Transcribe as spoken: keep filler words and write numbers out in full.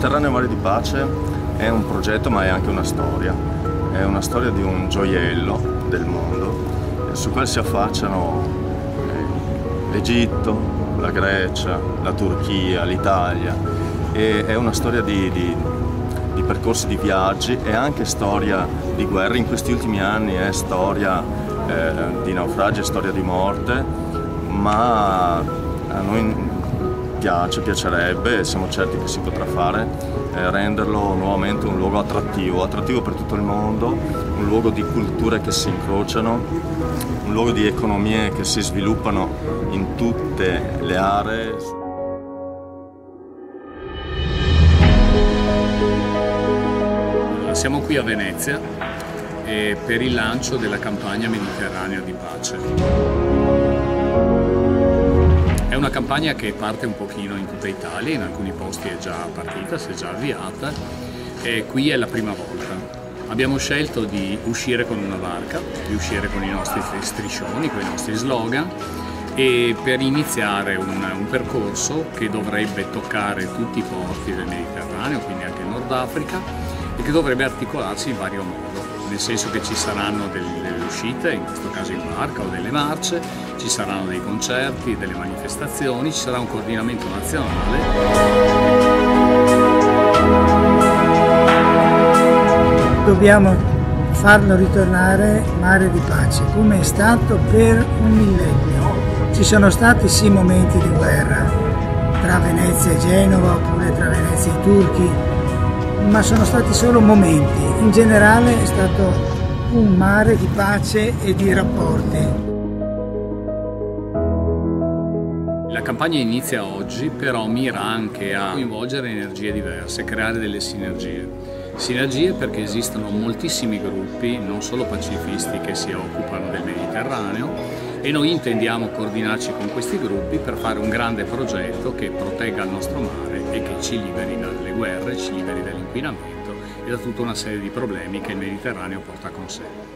Mediterraneo Mare di Pace è un progetto, ma è anche una storia. È una storia di un gioiello del mondo su quale si affacciano l'Egitto, la Grecia, la Turchia, l'Italia. E è una storia di, di, di percorsi di viaggi e anche storia di guerre. In questi ultimi anni è storia eh, di naufragi, è storia di morte, ma a noi piace, piacerebbe, e siamo certi che si potrà fare, eh, renderlo nuovamente un luogo attrattivo, attrattivo per tutto il mondo, un luogo di culture che si incrociano, un luogo di economie che si sviluppano in tutte le aree. Siamo qui a Venezia eh, per il lancio della campagna Mediterranea di Pace. È una campagna che parte un pochino in tutta Italia, in alcuni posti è già partita, si è già avviata, e qui è la prima volta. Abbiamo scelto di uscire con una barca, di uscire con i nostri striscioni, con i nostri slogan, e per iniziare un, un percorso che dovrebbe toccare tutti i porti del Mediterraneo, quindi anche il Nord Africa, e che dovrebbe articolarsi in vario modo, nel senso che ci saranno delle, delle uscite, in questo caso in barca, o delle marce, ci saranno dei concerti, delle manifestazioni, ci sarà un coordinamento nazionale. Dobbiamo farlo ritornare Mare di Pace, come è stato per un millennio. Ci sono stati sì momenti di guerra, tra Venezia e Genova, oppure tra Venezia e i turchi, ma sono stati solo momenti. In generale è stato un mare di pace e di rapporti. La campagna inizia oggi, però mira anche a coinvolgere energie diverse, creare delle sinergie. Sinergie perché esistono moltissimi gruppi, non solo pacifisti, che si occupano del Mediterraneo, e noi intendiamo coordinarci con questi gruppi per fare un grande progetto che protegga il nostro mare e che ci liberi dalle guerre, ci liberi dall'inquinamento e da tutta una serie di problemi che il Mediterraneo porta con sé.